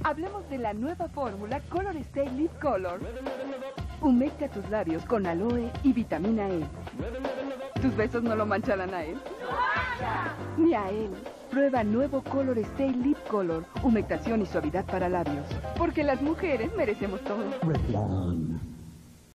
Hablemos de la nueva fórmula Color Stay Lip Color. Humecta tus labios con aloe y vitamina E. ¿Tus besos no lo mancharán a él? Ni a él. Prueba nuevo Color Stay Lip Color. Humectación y suavidad para labios. Porque las mujeres merecemos todo. Revlon.